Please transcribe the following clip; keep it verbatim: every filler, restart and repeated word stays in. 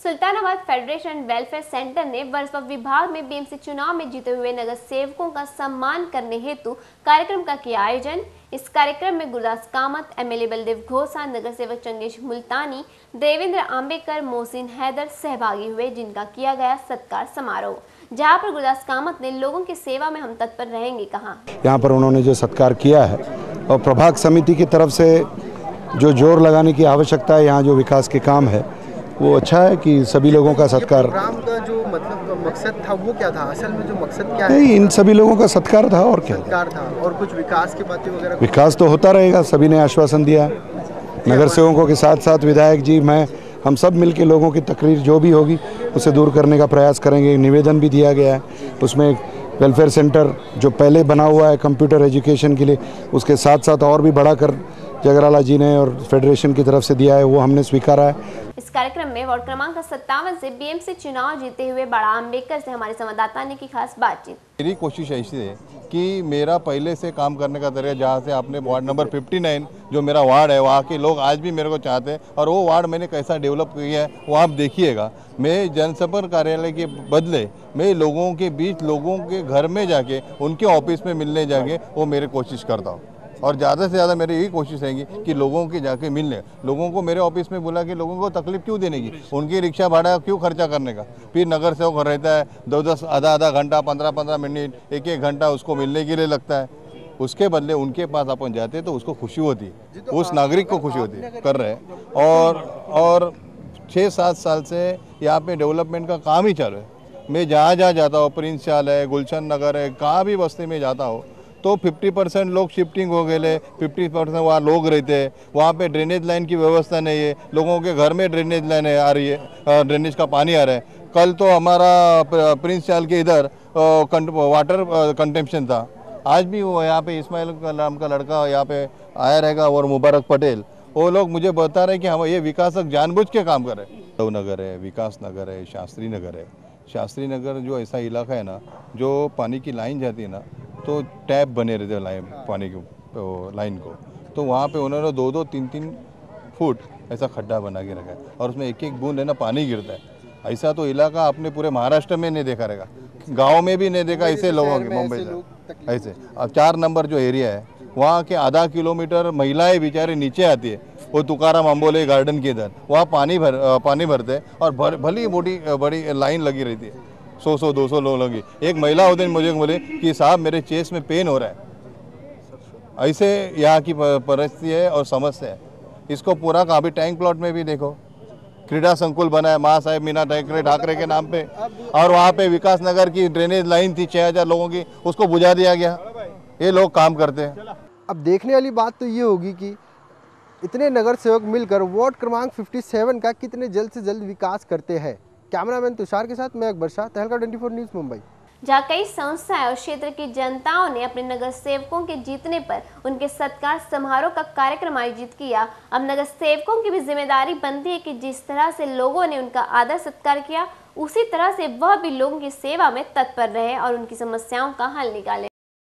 Sultanabad federation welfare centre ने वर्सोवा विभाग में बीएमसी चुनाव में जीते हुए नगर सेवकों का सम्मान करने हेतु कार्यक्रम का किया आयोजन। इस कार्यक्रम में गुरदास कामत, एमएलए बलदेव घोसा, नगर सेवक चंगेश मुल्तानी, देवेंद्र आंबेकर, मोहसिन हैदर सहभागी हुए, जिनका किया गया सत्कार समारोह, जहां पर गुरदास कामत ने लोगों की सेवा में हम तत्पर रहेंगे कहा। यहाँ पर उन्होंने जो सत्कार किया है और प्रभाग समिति की तरफ से जो जोर लगाने की आवश्यकता है, यहाँ जो विकास के काम है वो अच्छा है कि सभी लोगों का सत्कार। प्रोग्राम का जो मतलब मकसद था वो क्या था? असल में जो मकसद क्या है? नहीं, इन सभी लोगों का सत्कार था और क्या सत्कार था। और कुछ विकास की बातें वगैरह? विकास तो होता रहेगा, सभी ने आश्वासन दिया। नगर सेवकों के साथ साथ विधायक जी, मैं, हम सब मिलकर लोगों की तकरीर जो भी होगी उसे दूर करने का प्रयास करेंगे। निवेदन भी दिया गया है, उसमें वेलफेयर सेंटर जो पहले बना हुआ है कंप्यूटर एजुकेशन के लिए, उसके साथ साथ और भी बढ़ाकर जगराला जी ने और फेडरेशन की तरफ से दिया है, वो हमने स्वीकारा है। इस कार्यक्रम में वार्ड क्रमांक सत्तावन से बीएमसी चुनाव जीते हुए बड़ा अम्बेडकर से हमारे संवाददाता ने की खास बातचीत। मेरी कोशिश ऐसी है कि मेरा पहले से काम करने का तरीका, जहाँ से आपने वार्ड नंबर उनसठ जो मेरा वार्ड है, वहाँ के लोग आज भी मेरे को चाहते हैं और वो वार्ड मैंने कैसा डेवलप किया है वो आप देखिएगा। मैं जनसंपर्क कार्यालय के बदले मैं लोगों के बीच, लोगों के घर में जाके, उनके ऑफिस में मिलने जाके वो मेरी कोशिश करता हूँ। और ज़्यादा से ज़्यादा मेरी यही कोशिश रहेगी कि लोगों के जाके मिलने, लोगों को मेरे ऑफिस में बुला के लोगों को तकलीफ क्यों देने की, उनकी रिक्शा भाड़ा क्यों खर्चा करने का। फिर नगर सेवक रहता है दो दस आधा आधा घंटा, पंद्रह पंद्रह मिनट, एक एक घंटा उसको मिलने के लिए लगता है। उसके बदले उनके पास अपन जाते तो उसको खुशी होती है, उस नागरिक को खुशी होती है, कर रहे हैं। और और छः सात साल से यहाँ पे डेवलपमेंट का काम ही चालू है। मैं जहाँ जहाँ जाता हूँ, प्रिंस चाल है, गुलशन नगर है, कहाँ भी बस्ती में जाता हूँ तो पचास परसेंट लोग शिफ्टिंग हो गए, पचास परसेंट वहाँ लोग रहते हैं। वहाँ पे ड्रेनेज लाइन की व्यवस्था नहीं है, लोगों के घर में ड्रेनेज लाइन आ रही है, ड्रेनेज का पानी आ रहा है। कल तो हमारा प्रिंस चाल के इधर वाटर कंटेम्पशन था, आज भी वो यहाँ पे इस्माइल का नाम का लड़का यहाँ पे आया रहेगा और मुबारक पटेल, वो लोग मुझे बता रहे हैं कि हम ये विकासक जानबूझ के काम कर रहे हैं। तो नगर है, विकास नगर है, शास्त्री नगर है। शास्त्री नगर जो ऐसा इलाका है ना, जो पानी की लाइन जाती है ना, तो टैप बने रहते हैं लाइन, पानी की तो लाइन को, तो वहाँ पे उन्होंने दो दो तीन तीन फुट ऐसा खड्डा बना के रखा है और उसमें एक एक बूंद है ना पानी गिरता है। ऐसा तो इलाका आपने पूरे महाराष्ट्र में नहीं देखा रहेगा, गांव में भी नहीं देखा ऐसे लोगों के। मुंबई से ऐसे अब चार नंबर जो एरिया है वहाँ के आधा किलोमीटर महिलाएं बेचारे नीचे आती है, वो तुकाराम अंबोले गार्डन के इधर, वहाँ पानी भर पानी भरते हैं और भर भली मोटी बड़ी लाइन लगी रहती है, सौ सौ दो सौ लोग लगी। एक महिला होते मुझे बोले कि साहब मेरे चेस्ट में पेन हो रहा है। ऐसे यहाँ की परिस्थिति है और समस्या है। इसको पूरा का अभी टैंक प्लॉट में भी देखो, क्रीड़ा संकुल बना है माँ साहेब मीना ठाकरे ठाकरे के नाम पे, और वहाँ पे विकास नगर की ड्रेनेज लाइन थी छः हजार लोगों की, उसको बुझा दिया गया। ये लोग काम करते हैं। अब देखने वाली बात तो ये होगी कि इतने नगर सेवक मिलकर वार्ड क्रमांक सत्तावन का कितने जल्द से जल्द विकास करते हैं। कैमरामैन तुषार के साथ मैं अकबर शाह, तहलका चौबीस न्यूज़ मुंबई। जहाँ कई संस्थाएं और क्षेत्र की जनताओं ने अपने नगर सेवकों के जीतने पर उनके सत्कार समारोह का कार्यक्रम आयोजित किया। अब नगर सेवकों की भी जिम्मेदारी बनती है कि जिस तरह से लोगों ने उनका आदर सत्कार किया, उसी तरह से वह भी लोगों की सेवा में तत्पर रहे और उनकी समस्याओं का हल निकाले।